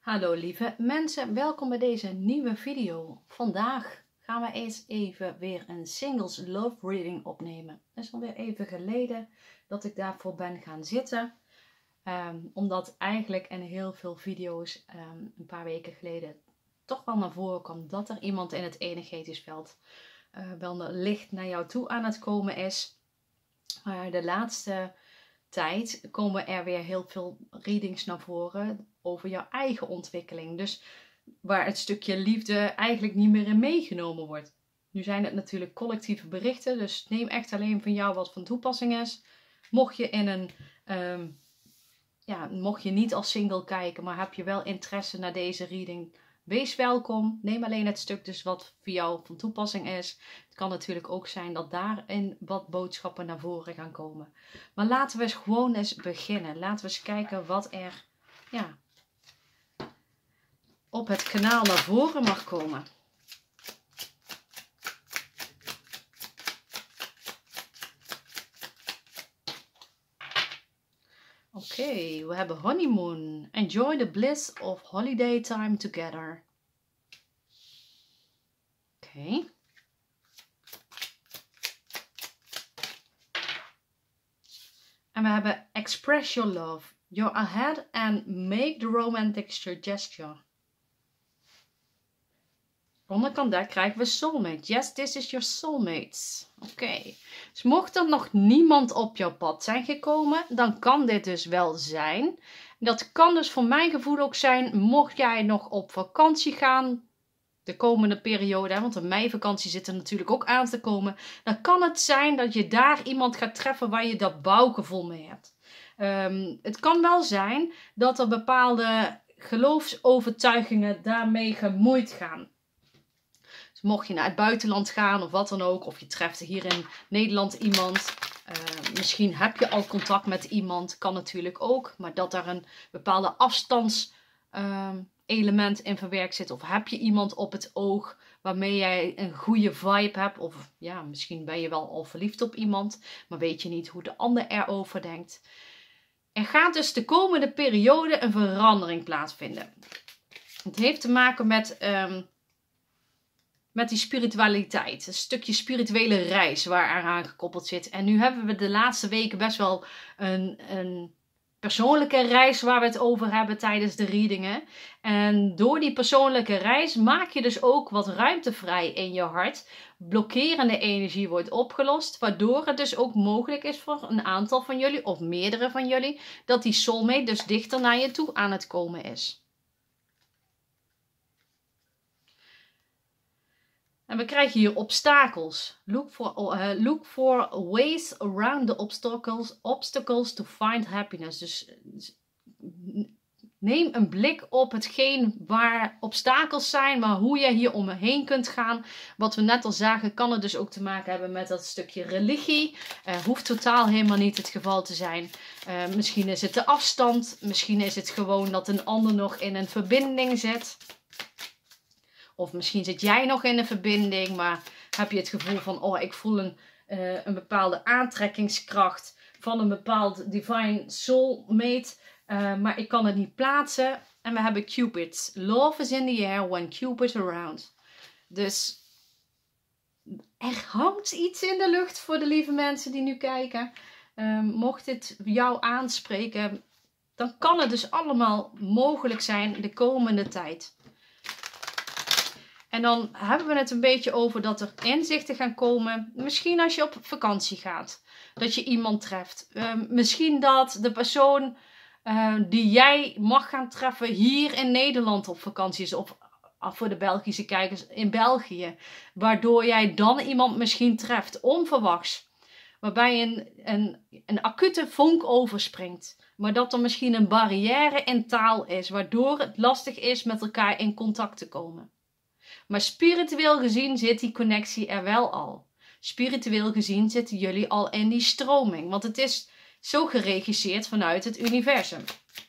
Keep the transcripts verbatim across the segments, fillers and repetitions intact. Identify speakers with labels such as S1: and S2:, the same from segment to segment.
S1: Hallo lieve mensen, welkom bij deze nieuwe video. Vandaag gaan we eens even weer een singles love reading opnemen. Het is alweer even geleden dat ik daarvoor ben gaan zitten. Um, omdat eigenlijk in heel veel video's um, een paar weken geleden toch wel naar voren kwam dat er iemand in het energetisch veld uh, wel licht naar jou toe aan het komen is. Maar de laatste tijd komen er weer heel veel readings naar voren over jouw eigen ontwikkeling. Dus waar het stukje liefde eigenlijk niet meer in meegenomen wordt. Nu zijn het natuurlijk collectieve berichten, dus neem echt alleen van jou wat van toepassing is. Mocht je in een, um, ja, mocht je niet als single kijken, maar heb je wel interesse naar deze reading, wees welkom. Neem alleen het stuk dus wat voor jou van toepassing is. Het kan natuurlijk ook zijn dat daarin wat boodschappen naar voren gaan komen. Maar laten we eens gewoon eens beginnen. Laten we eens kijken wat er ja, op het kanaal naar voren mag komen. Oké, okay, we hebben honeymoon. Enjoy the bliss of holiday time together. Oké. Okay. En we hebben express your love. You're ahead and make the romantic gesture. Onderkant daar krijgen we soulmate. Yes, this is your soulmate. Oké. Okay. Dus mocht er nog niemand op jouw pad zijn gekomen, dan kan dit dus wel zijn. Dat kan dus voor mijn gevoel ook zijn, mocht jij nog op vakantie gaan, de komende periode, want de meivakantie zit er natuurlijk ook aan te komen, dan kan het zijn dat je daar iemand gaat treffen waar je dat bouwgevoel mee hebt. Um, het kan wel zijn dat er bepaalde geloofsovertuigingen daarmee gemoeid gaan. Dus mocht je naar het buitenland gaan of wat dan ook, of je treft hier in Nederland iemand, uh, misschien heb je al contact met iemand, kan natuurlijk ook, maar dat daar een bepaalde afstands uh, element in verwerkt zit, of heb je iemand op het oog waarmee jij een goede vibe hebt, of ja, misschien ben je wel al verliefd op iemand, maar weet je niet hoe de ander erover denkt. Er gaat dus de komende periode een verandering plaatsvinden. Het heeft te maken met, um, met die spiritualiteit, een stukje spirituele reis waar eraan gekoppeld zit. En nu hebben we de laatste weken best wel een, een persoonlijke reis waar we het over hebben tijdens de readingen. En door die persoonlijke reis maak je dus ook wat ruimte vrij in je hart. Blokkerende energie wordt opgelost, waardoor het dus ook mogelijk is voor een aantal van jullie, of meerdere van jullie, dat die soulmate dus dichter naar je toe aan het komen is. En we krijgen hier obstakels. Look for, uh, look for ways around the obstacles, obstacles to find happiness. Dus neem een blik op hetgeen waar obstakels zijn, maar hoe je hier omheen kunt gaan. Wat we net al zagen, kan het dus ook te maken hebben met dat stukje religie. Uh, hoeft totaal helemaal niet het geval te zijn. Uh, misschien is het de afstand. Misschien is het gewoon dat een ander nog in een verbinding zit. Of misschien zit jij nog in een verbinding, maar heb je het gevoel van, oh, ik voel een, uh, een bepaalde aantrekkingskracht van een bepaald divine soulmate, uh, maar ik kan het niet plaatsen. En we hebben Cupid. Love is in the air when Cupid around. Dus er hangt iets in de lucht voor de lieve mensen die nu kijken. Uh, mocht dit jou aanspreken, dan kan het dus allemaal mogelijk zijn de komende tijd. En dan hebben we het een beetje over dat er inzichten gaan komen. Misschien als je op vakantie gaat. Dat je iemand treft. Uh, misschien dat de persoon uh, die jij mag gaan treffen hier in Nederland op vakantie is. Of voor de Belgische kijkers in België. Waardoor jij dan iemand misschien treft. Onverwachts. Waarbij een, een, een acute vonk overspringt. Maar dat er misschien een barrière in taal is. Waardoor het lastig is met elkaar in contact te komen. Maar spiritueel gezien zit die connectie er wel al. Spiritueel gezien zitten jullie al in die stroming. Want het is zo geregisseerd vanuit het universum.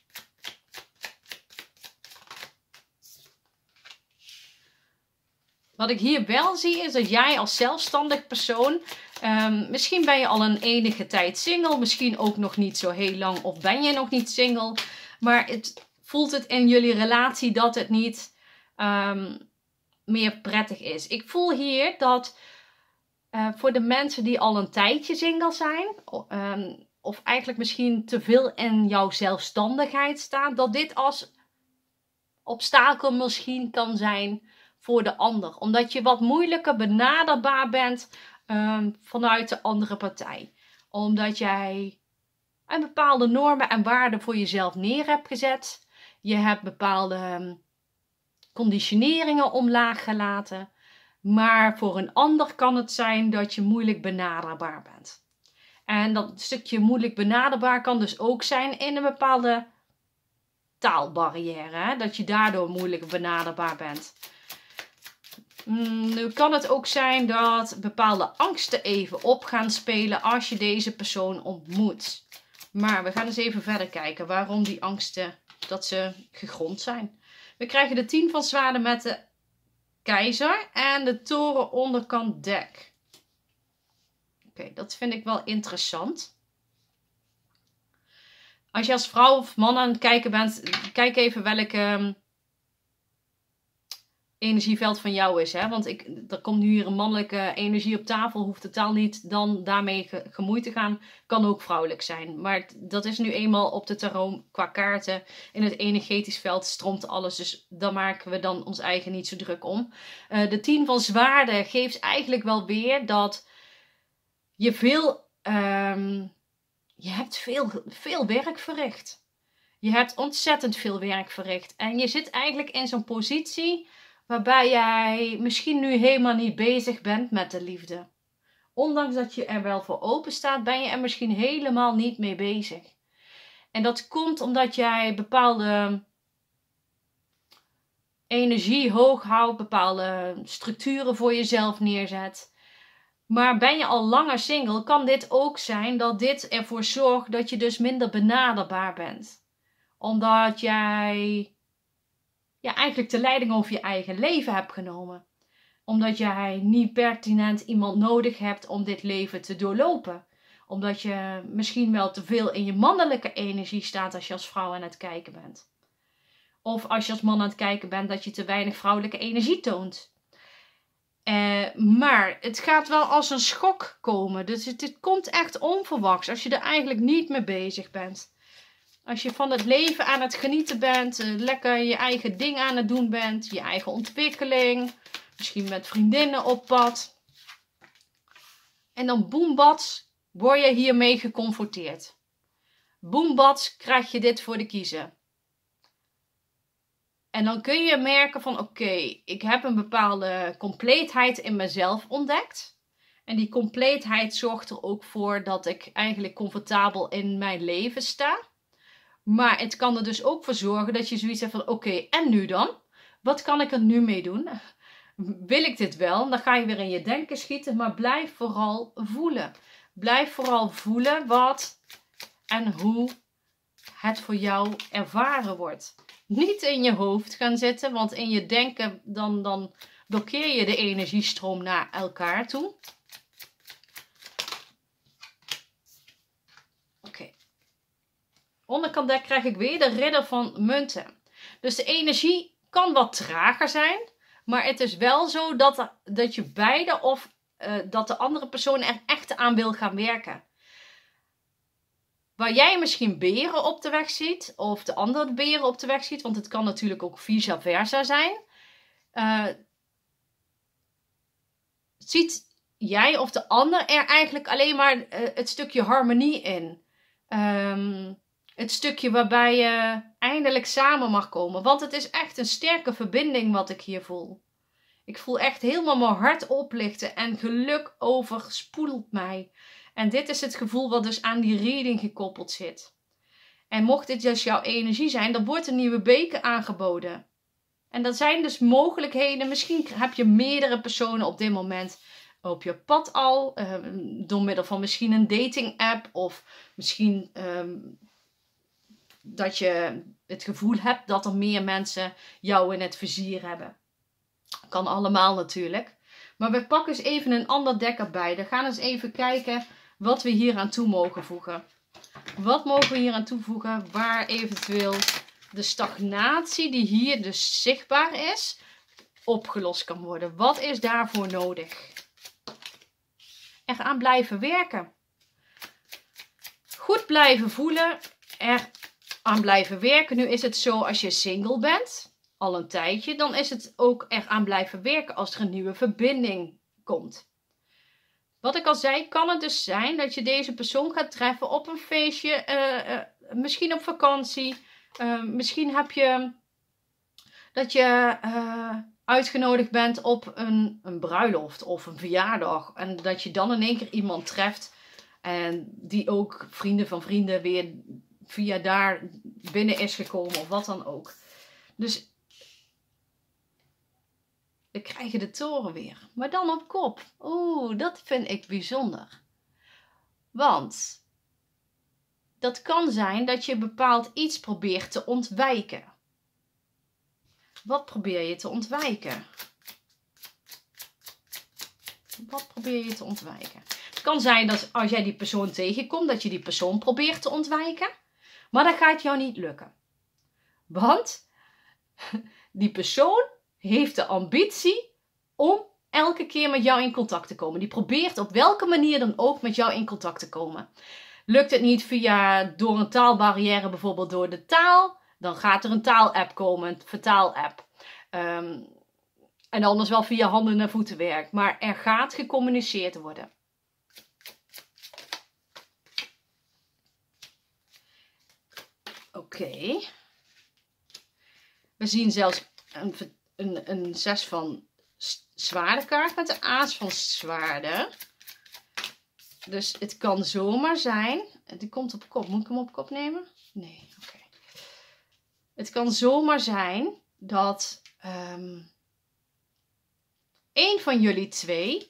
S1: Wat ik hier wel zie is dat jij als zelfstandig persoon, um, misschien ben je al een enige tijd single, misschien ook nog niet zo heel lang of ben je nog niet single. Maar het voelt het in jullie relatie dat het niet um, meer prettig is. Ik voel hier dat uh, voor de mensen die al een tijdje single zijn, um, of eigenlijk misschien te veel in jouw zelfstandigheid staan, dat dit als obstakel misschien kan zijn voor de ander. Omdat je wat moeilijker benaderbaar bent um, vanuit de andere partij. Omdat jij een bepaalde normen en waarden voor jezelf neer hebt gezet. Je hebt bepaalde um, conditioneringen omlaag gelaten. Maar voor een ander kan het zijn dat je moeilijk benaderbaar bent. En dat stukje moeilijk benaderbaar kan dus ook zijn in een bepaalde taalbarrière. Hè? Dat je daardoor moeilijk benaderbaar bent. Mm, nu kan het ook zijn dat bepaalde angsten even op gaan spelen als je deze persoon ontmoet. Maar we gaan eens even verder kijken waarom die angsten, dat ze gegrond zijn. We krijgen de tien van zwaarden met de keizer en de toren onderkant dek. Oké, okay, dat vind ik wel interessant. Als je als vrouw of man aan het kijken bent, kijk even welke um, energieveld van jou is. Hè? Want ik, er komt nu hier een mannelijke energie op tafel. Hoeft totaal niet dan daarmee ge, gemoeid te gaan. Kan ook vrouwelijk zijn. Maar dat is nu eenmaal op de tarot qua kaarten. In het energetisch veld stroomt alles. Dus daar maken we dan ons eigen niet zo druk om. Uh, de tien van zwaarden geeft eigenlijk wel weer dat je veel... Um, je hebt veel, veel werk verricht. Je hebt ontzettend veel werk verricht. En je zit eigenlijk in zo'n positie waarbij jij misschien nu helemaal niet bezig bent met de liefde. Ondanks dat je er wel voor open staat, ben je er misschien helemaal niet mee bezig. En dat komt omdat jij bepaalde energie hoog houdt, bepaalde structuren voor jezelf neerzet. Maar ben je al langer single, kan dit ook zijn dat dit ervoor zorgt dat je dus minder benaderbaar bent. Omdat jij ja, eigenlijk de leiding over je eigen leven hebt genomen. Omdat jij niet pertinent iemand nodig hebt om dit leven te doorlopen. Omdat je misschien wel te veel in je mannelijke energie staat als je als vrouw aan het kijken bent. Of als je als man aan het kijken bent dat je te weinig vrouwelijke energie toont. Uh, maar het gaat wel als een schok komen. Dus het, het komt echt onverwachts als je er eigenlijk niet mee bezig bent. Als je van het leven aan het genieten bent, uh, lekker je eigen ding aan het doen bent, je eigen ontwikkeling, misschien met vriendinnen op pad. En dan boembats word je hiermee geconfronteerd. Boembats krijg je dit voor de kiezen. En dan kun je merken van oké, okay, ik heb een bepaalde compleetheid in mezelf ontdekt. En die compleetheid zorgt er ook voor dat ik eigenlijk comfortabel in mijn leven sta. Maar het kan er dus ook voor zorgen dat je zoiets hebt van oké, okay, en nu dan? Wat kan ik er nu mee doen? Wil ik dit wel? Dan ga je weer in je denken schieten, maar blijf vooral voelen. Blijf vooral voelen wat en hoe het voor jou ervaren wordt. Niet in je hoofd gaan zitten, want in je denken dan, dan blokkeer je de energiestroom naar elkaar toe. Oké. Okay. Onderkant dek krijg ik weer de ridder van munten. Dus de energie kan wat trager zijn, maar het is wel zo dat, dat je beide of uh, dat de andere persoon er echt aan wil gaan werken. Waar jij misschien beren op de weg ziet, of de andere beren op de weg ziet, want het kan natuurlijk ook vice versa zijn. Uh, ziet jij of de ander er eigenlijk alleen maar uh, het stukje harmonie in. Um, het stukje waarbij je eindelijk samen mag komen. Want het is echt een sterke verbinding wat ik hier voel. Ik voel echt helemaal mijn hart oplichten en geluk overspoelt mij. En dit is het gevoel wat dus aan die reading gekoppeld zit. En mocht dit dus jouw energie zijn, dan wordt een nieuwe beker aangeboden. En dat zijn dus mogelijkheden. Misschien heb je meerdere personen op dit moment op je pad al. Uh, door middel van misschien een dating app. Of misschien um, dat je het gevoel hebt dat er meer mensen jou in het vizier hebben. Kan allemaal natuurlijk. Maar we pakken eens even een ander dek erbij. Dan gaan we eens even kijken wat we hier aan toe mogen voegen. Wat mogen we hier aan toevoegen waar eventueel de stagnatie die hier dus zichtbaar is, opgelost kan worden. Wat is daarvoor nodig? Er aan blijven werken. Goed blijven voelen. Er aan blijven werken. Nu is het zo, als je single bent, al een tijdje, dan is het ook er aan blijven werken als er een nieuwe verbinding komt. Wat ik al zei, kan het dus zijn dat je deze persoon gaat treffen op een feestje, uh, uh, misschien op vakantie. Uh, misschien heb je dat je uh, uitgenodigd bent op een, een bruiloft of een verjaardag. En dat je dan in één keer iemand treft en die ook vrienden van vrienden weer via daar binnen is gekomen of wat dan ook. Dus dan krijg je de toren weer. Maar dan op kop. Oeh, dat vind ik bijzonder. Want dat kan zijn dat je bepaald iets probeert te ontwijken. Wat probeer je te ontwijken? Wat probeer je te ontwijken? Het kan zijn dat als jij die persoon tegenkomt, dat je die persoon probeert te ontwijken. Maar dat gaat jou niet lukken. Want die persoon heeft de ambitie om elke keer met jou in contact te komen. Die probeert op welke manier dan ook met jou in contact te komen. Lukt het niet via door een taalbarrière, bijvoorbeeld door de taal, dan gaat er een taalapp komen, een vertaalapp. Um, en anders wel via handen- en voetenwerk. Maar er gaat gecommuniceerd worden. Oké. Okay. We zien zelfs een, een, een zes van zwaardenkaart met de aas van zwaarden. Dus het kan zomaar zijn. Die komt op kop. Moet ik hem op kop nemen? Nee, oké. Okay. Het kan zomaar zijn dat um, een van jullie twee.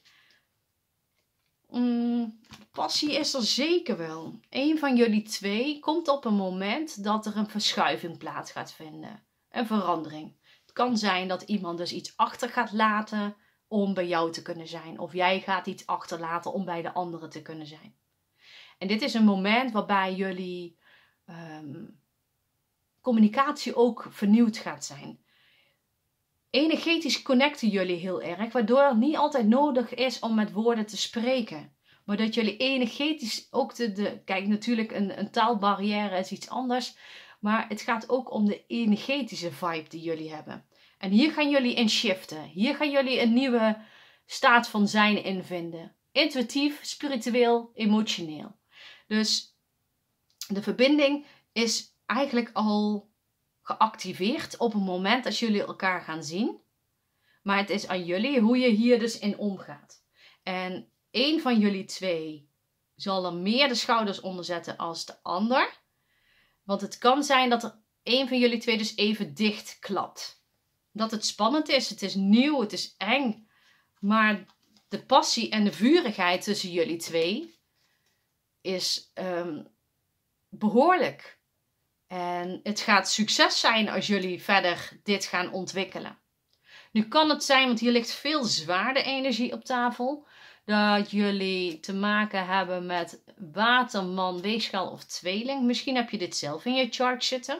S1: Um, passie is er zeker wel. Een van jullie twee komt op een moment dat er een verschuiving plaats gaat vinden. Een verandering. Het kan zijn dat iemand dus iets achter gaat laten om bij jou te kunnen zijn. Of jij gaat iets achterlaten om bij de anderen te kunnen zijn. En dit is een moment waarbij jullie um, communicatie ook vernieuwd gaat zijn. Energetisch connecten jullie heel erg, waardoor het niet altijd nodig is om met woorden te spreken. Maar dat jullie energetisch ook de... de kijk, natuurlijk een, een taalbarrière is iets anders. Maar het gaat ook om de energetische vibe die jullie hebben. En hier gaan jullie in shiften. Hier gaan jullie een nieuwe staat van zijn in vinden. Intuïtief, spiritueel, emotioneel. Dus de verbinding is eigenlijk al geactiveerd op het moment dat jullie elkaar gaan zien. Maar het is aan jullie hoe je hier dus in omgaat. En één van jullie twee zal er meer de schouders onder zetten als de ander. Want het kan zijn dat er één van jullie twee dus even dicht klapt. Dat het spannend is, het is nieuw, het is eng. Maar de passie en de vurigheid tussen jullie twee is um, behoorlijk. En het gaat succes zijn als jullie verder dit gaan ontwikkelen. Nu kan het zijn, want hier ligt veel zwaarde energie op tafel, dat jullie te maken hebben met waterman, weegschaal of tweeling. Misschien heb je dit zelf in je chart zitten.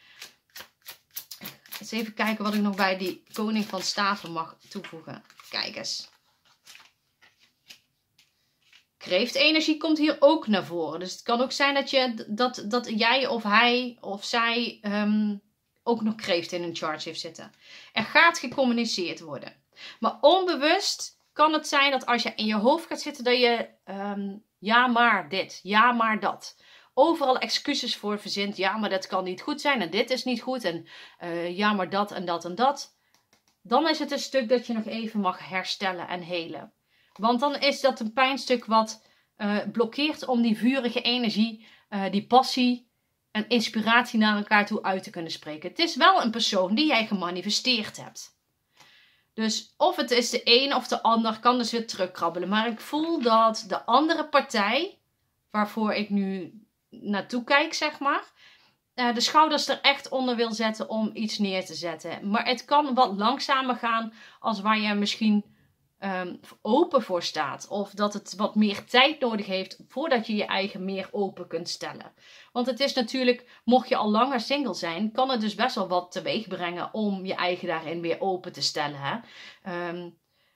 S1: Eens even kijken wat ik nog bij die koning van staven mag toevoegen. Kijk eens. Kreeftenergie komt hier ook naar voren. Dus het kan ook zijn dat, je, dat, dat jij of hij of zij um, ook nog kreeft in een chart heeft zitten. Er gaat gecommuniceerd worden. Maar onbewust kan het zijn dat als je in je hoofd gaat zitten dat je um, ja maar dit, ja maar dat. Overal excuses voor verzint. Ja maar dat kan niet goed zijn en dit is niet goed. En uh, ja maar dat en dat en dat. Dan is het een stuk dat je nog even mag herstellen en helen. Want dan is dat een pijnstuk wat uh, blokkeert om die vurige energie, uh, die passie en inspiratie naar elkaar toe uit te kunnen spreken. Het is wel een persoon die jij gemanifesteerd hebt. Dus of het is de een of de ander, kan dus weer terugkrabbelen. Maar ik voel dat de andere partij, waarvoor ik nu naartoe kijk, zeg maar, uh, de schouders er echt onder wil zetten om iets neer te zetten. Maar het kan wat langzamer gaan als waar je misschien um, open voor staat. Of dat het wat meer tijd nodig heeft voordat je je eigen meer open kunt stellen. Want het is natuurlijk, mocht je al langer single zijn, kan het dus best wel wat teweeg brengen om je eigen daarin weer open te stellen. Hè? Um,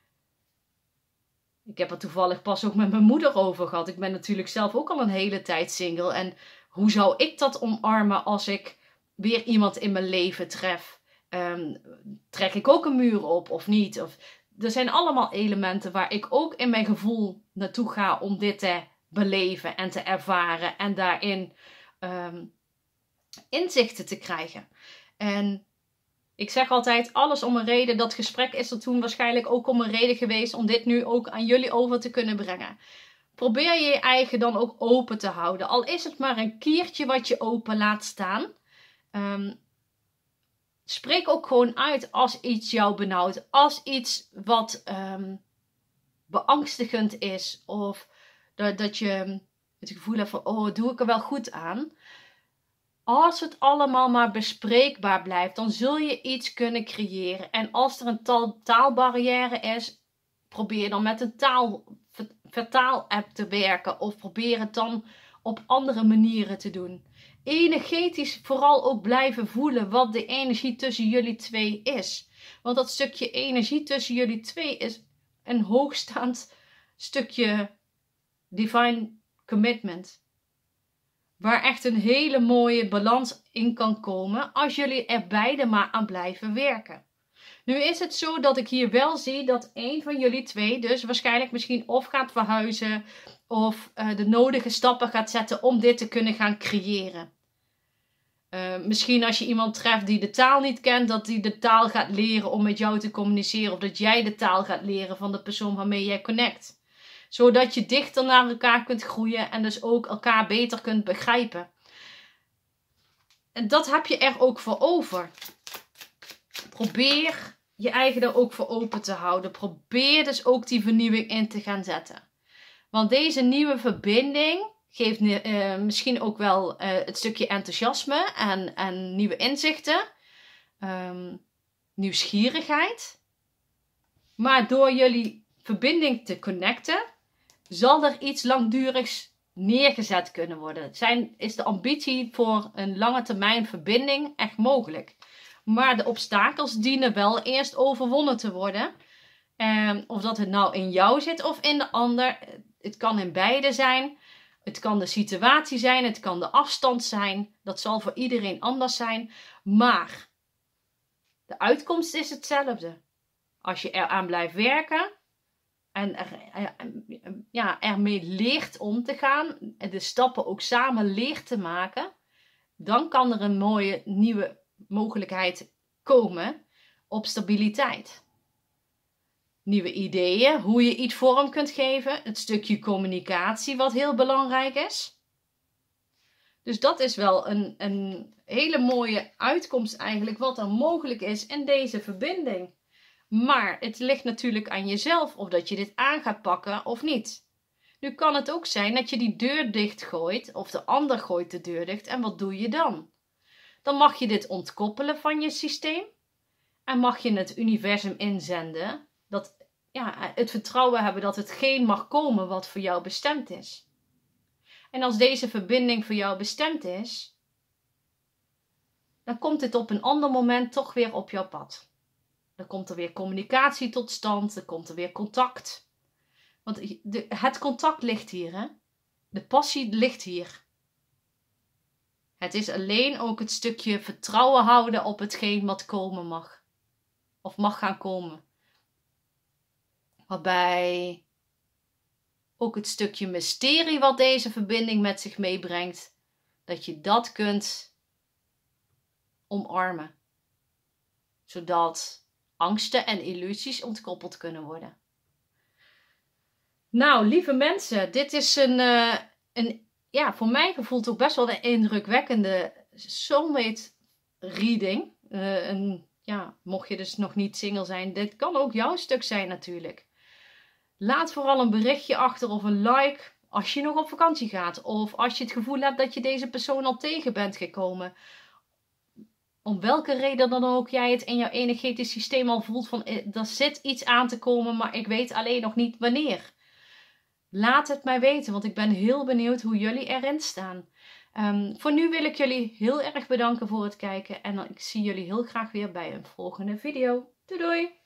S1: ik heb er toevallig pas ook met mijn moeder over gehad. Ik ben natuurlijk zelf ook al een hele tijd single. En hoe zou ik dat omarmen als ik weer iemand in mijn leven tref? Um, trek ik ook een muur op of niet? Of, er zijn allemaal elementen waar ik ook in mijn gevoel naartoe ga om dit te beleven en te ervaren. En daarin um, inzichten te krijgen. En ik zeg altijd, alles om een reden. Dat gesprek is er toen waarschijnlijk ook om een reden geweest om dit nu ook aan jullie over te kunnen brengen. Probeer je je eigen dan ook open te houden. Al is het maar een kiertje wat je open laat staan. Um, spreek ook gewoon uit als iets jou benauwt. Als iets wat um, beangstigend is. Of dat, dat je het gevoel hebt van, oh, doe ik er wel goed aan? Als het allemaal maar bespreekbaar blijft, dan zul je iets kunnen creëren. En als er een taal, taalbarrière is, probeer dan met een taal, vertaal-app te werken. Of probeer het dan op andere manieren te doen. Energetisch vooral ook blijven voelen wat de energie tussen jullie twee is. Want dat stukje energie tussen jullie twee is een hoogstaand stukje divine commitment. Waar echt een hele mooie balans in kan komen als jullie er beide maar aan blijven werken. Nu is het zo dat ik hier wel zie dat een van jullie twee dus waarschijnlijk misschien of gaat verhuizen of uh, de nodige stappen gaat zetten om dit te kunnen gaan creëren. Uh, misschien als je iemand treft die de taal niet kent, dat die de taal gaat leren om met jou te communiceren. Of dat jij de taal gaat leren van de persoon waarmee jij connect. Zodat je dichter naar elkaar kunt groeien en dus ook elkaar beter kunt begrijpen. En dat heb je er ook voor over. Probeer je eigen er ook voor open te houden. Probeer dus ook die vernieuwing in te gaan zetten. Want deze nieuwe verbinding geeft uh, misschien ook wel uh, het stukje enthousiasme en, en nieuwe inzichten. Um, nieuwsgierigheid. Maar door jullie verbinding te connecten, zal er iets langdurigs neergezet kunnen worden. Zijn, is de ambitie voor een lange termijn verbinding echt mogelijk. Maar de obstakels dienen wel eerst overwonnen te worden. Um, of dat het nou in jou zit of in de ander. Het kan in beide zijn. Het kan de situatie zijn. Het kan de afstand zijn. Dat zal voor iedereen anders zijn. Maar de uitkomst is hetzelfde. Als je eraan blijft werken. En er, er, ja, ermee leert om te gaan. En de stappen ook samen leert te maken. Dan kan er een mooie nieuwe mogelijkheid komen op stabiliteit. Nieuwe ideeën, hoe je iets vorm kunt geven. Het stukje communicatie wat heel belangrijk is. Dus dat is wel een, een hele mooie uitkomst eigenlijk wat er mogelijk is in deze verbinding. Maar het ligt natuurlijk aan jezelf of dat je dit aan gaat pakken of niet. Nu kan het ook zijn dat je die deur dicht gooit of de ander gooit de deur dicht en wat doe je dan? Dan mag je dit ontkoppelen van je systeem en mag je het universum inzenden. Dat, ja, het vertrouwen hebben dat hetgeen mag komen wat voor jou bestemd is. En als deze verbinding voor jou bestemd is, dan komt het op een ander moment toch weer op jouw pad. Dan komt er weer communicatie tot stand, er komt er weer contact. Want de, het contact ligt hier, hè? De passie ligt hier. Het is alleen ook het stukje vertrouwen houden op hetgeen wat komen mag. Of mag gaan komen. Waarbij ook het stukje mysterie wat deze verbinding met zich meebrengt, dat je dat kunt omarmen. Zodat angsten en illusies ontkoppeld kunnen worden. Nou, lieve mensen, dit is een, uh, een ja, voor mijn gevoel toch best wel een indrukwekkende soulmate reading. Uh, een, ja, mocht je dus nog niet single zijn, dit kan ook jouw stuk zijn natuurlijk. Laat vooral een berichtje achter of een like als je nog op vakantie gaat. Of als je het gevoel hebt dat je deze persoon al tegen bent gekomen. om welke reden dan ook jij het in jouw energetisch systeem al voelt van er zit iets aan te komen, maar ik weet alleen nog niet wanneer. Laat het mij weten, want ik ben heel benieuwd hoe jullie erin staan. Um, voor nu wil ik jullie heel erg bedanken voor het kijken en ik zie jullie heel graag weer bij een volgende video. Doei doei!